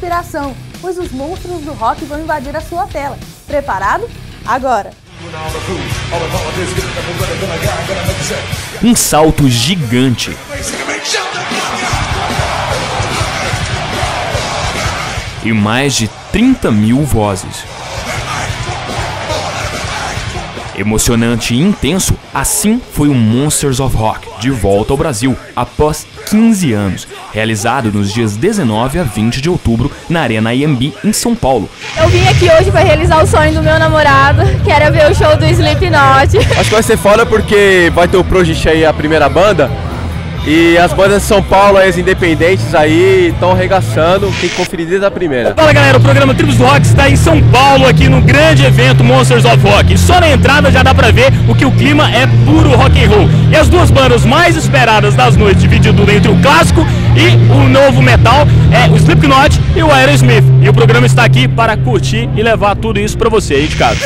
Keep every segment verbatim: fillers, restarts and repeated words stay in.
inspiração, pois os monstros do rock vão invadir a sua tela. Preparado? Agora! Um salto gigante. E mais de trinta mil vozes. Emocionante e intenso, assim foi o Monsters of Rock, de volta ao Brasil, após quinze anos, realizado nos dias dezenove a vinte de outubro, na Arena I M B, em São Paulo. Eu vim aqui hoje para realizar o sonho do meu namorado, que era ver o show do Slipknot. Acho que vai ser foda porque vai ter o Prodigy aí, a primeira banda, e as bandas de São Paulo, as independentes aí, estão arregaçando, tem que conferir desde a primeira. Fala galera, o programa Tribos do Rock está em São Paulo, aqui no grande evento Monsters of Rock. E só na entrada já dá pra ver o que o clima é puro rock and roll. E as duas bandas mais esperadas das noites, dividido entre o clássico e o novo metal, é o Slipknot e o Aerosmith. E o programa está aqui para curtir e levar tudo isso pra você aí de casa.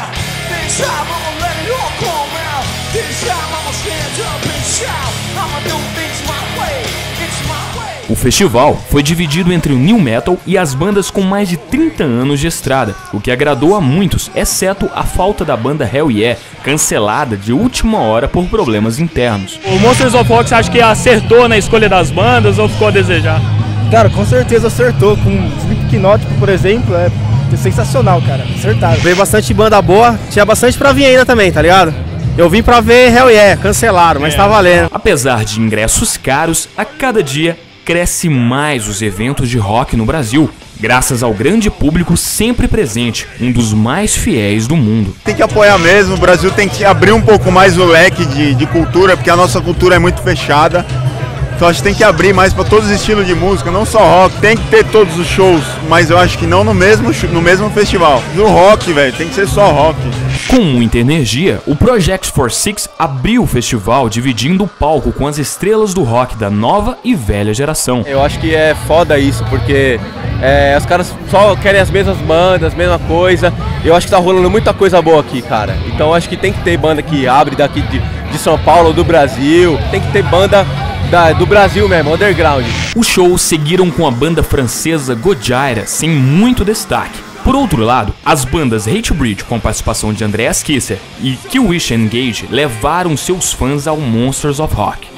O festival foi dividido entre o new metal e as bandas com mais de trinta anos de estrada, o que agradou a muitos, exceto a falta da banda Hell Yeah, cancelada de última hora por problemas internos. O Monsters of Rock, você acha que acertou na escolha das bandas ou ficou a desejar? Cara, com certeza acertou. Com Slipknot, por exemplo, é sensacional, cara, acertado. Veio bastante banda boa, tinha bastante pra vir ainda também, tá ligado? Eu vim pra ver Hell Yeah, cancelaram, mas é. Tá valendo. Apesar de ingressos caros, a cada dia cresce mais os eventos de rock no Brasil, graças ao grande público sempre presente, um dos mais fiéis do mundo. Tem que apoiar mesmo, o Brasil tem que abrir um pouco mais o leque de, de cultura, porque a nossa cultura é muito fechada. Então a gente tem que abrir mais para todos os estilos de música, não só rock. Tem que ter todos os shows, mas eu acho que não no mesmo, no mesmo festival. No rock, velho, tem que ser só rock. Com muita energia, o Project quarenta e seis abriu o festival dividindo o palco com as estrelas do rock da nova e velha geração. Eu acho que é foda isso, porque é, os caras só querem as mesmas bandas, mesma coisa. Eu acho que tá rolando muita coisa boa aqui, cara. Então eu acho que tem que ter banda que abre daqui de, de São Paulo, do Brasil. Tem que ter banda Da, do Brasil mesmo, underground. Os shows seguiram com a banda francesa Gojira, sem muito destaque. Por outro lado, as bandas Hatebreed, com a participação de Andreas Kisser, e Killswitch Engage levaram seus fãs ao Monsters of Rock.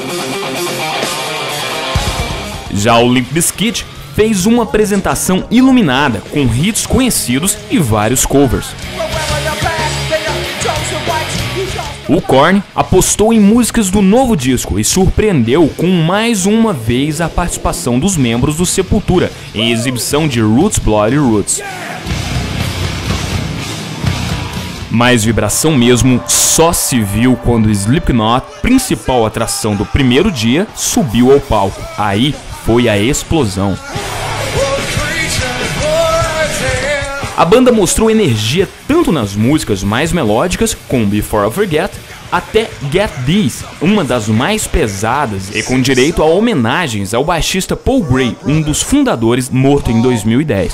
Já o Limp Bizkit fez uma apresentação iluminada, com hits conhecidos e vários covers. O Korn apostou em músicas do novo disco e surpreendeu com mais uma vez a participação dos membros do Sepultura em exibição de Roots Bloody Roots. Mais vibração mesmo só se viu quando o Slipknot, principal atração do primeiro dia, subiu ao palco. Aí foi a explosão. A banda mostrou energia tanto nas músicas mais melódicas, como Before I Forget, até Get This, uma das mais pesadas e com direito a homenagens ao baixista Paul Gray, um dos fundadores, morto em dois mil e dez.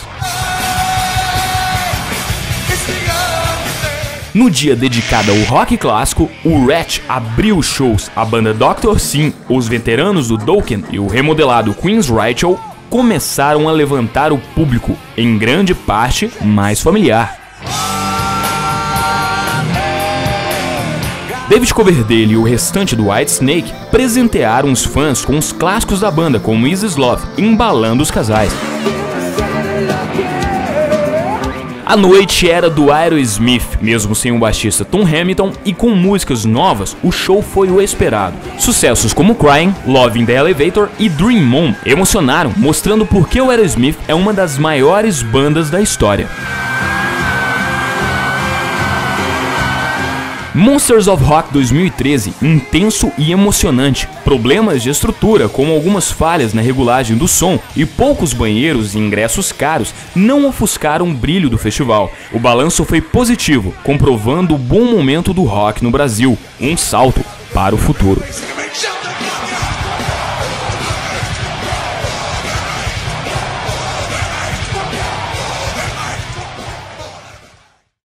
No dia dedicado ao rock clássico, o Ratch abriu os shows. A banda doutor Sim, os veteranos do Dokken e o remodelado Queen's Ritual começaram a levantar o público, em grande parte mais familiar. David Coverdale e o restante do Whitesnake presentearam os fãs com os clássicos da banda, como Is This Love, embalando os casais. A noite era do Aerosmith, mesmo sem o baixista Tom Hamilton, e com músicas novas, o show foi o esperado. Sucessos como Crying, Love in the Elevator e Dream On emocionaram, mostrando por que o Aerosmith é uma das maiores bandas da história. Monsters of Rock dois mil e treze, intenso e emocionante. Problemas de estrutura, como algumas falhas na regulagem do som e poucos banheiros e ingressos caros, não ofuscaram o brilho do festival. O balanço foi positivo, comprovando o bom momento do rock no Brasil. Um salto para o futuro.